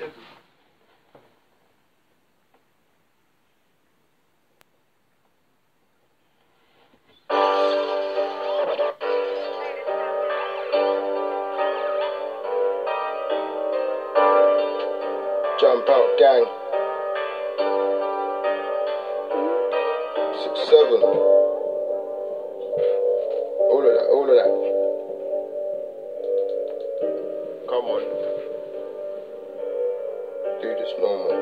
Jump out gang. 6-7. All of that. Come on. Do this normal.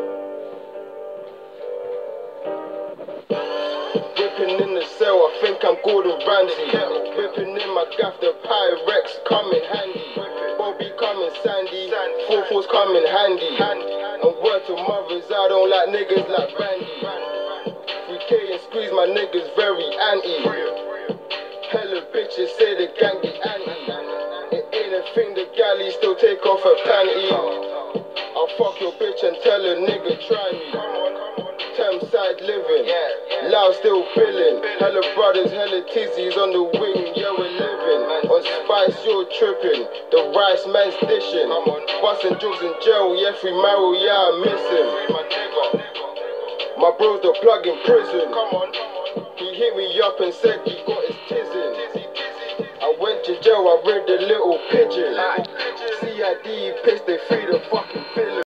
Whipping in the cell, I think I'm Gordon Ramsay. Whipping in my gaff, the Pyrex coming handy. Bobby coming Sandy, 4-4's coming handy. And word to mothers, I don't like niggas like Randy. 3K and squeeze, my niggas very anti. Hella bitches say the gang be anti. It ain't a thing, the galley still take off her panty. I'll fuck your bitch and tell a nigga try me. Thameside living, loud still billing. Hella brothers, hella tizzies on the wing, yeah we're living. On spice you're tripping, the rice man's dishing. Busting drugs in jail, yeah free marrow, yeah I miss him. My bro's the plug in prison. He hit me up and said he got his tizzin'. I went to jail, I read the little pigeon. CID pissed, they free the fucking villain.